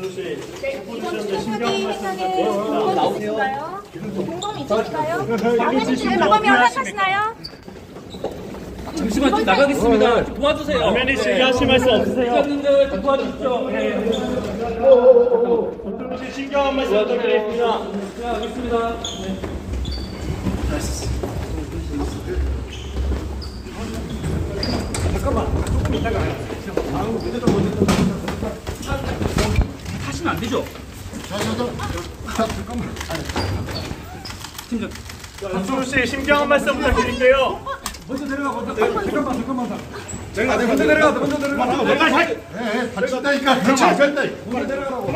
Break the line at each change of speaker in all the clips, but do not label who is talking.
공범이 있으신가요? 공범이 허락하시나요?
잠시만 좀 나가겠습니다. 좀 도와주세요.
라면이 씨 하실 말씀 없으세요?
회장님들 좀 도와주십시오. 네.
전투 씨 신경한 말씀 부탁드리겠습니다.
네, 알겠습니다. 네.
잠깐만, 조금 이따가 다음 문제 좀 먼저
하시면 안 되죠?
잠깐만.
팀장.
전투 씨 신경한 말씀 부탁드릴게요.
먼저 내려가 먼저. 잠깐만.
내가 먼저 내려가. 내가 잘.
네, 다친다니까. 괜찮아. 먼저 내려가라고.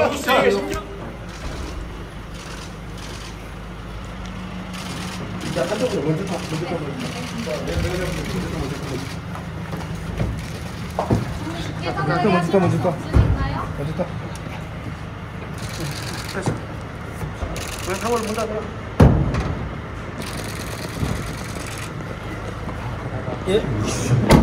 자, 한쪽으로 먼저 타. 먼저 타.
됐어. 왜 상호를 못 하더라?
예.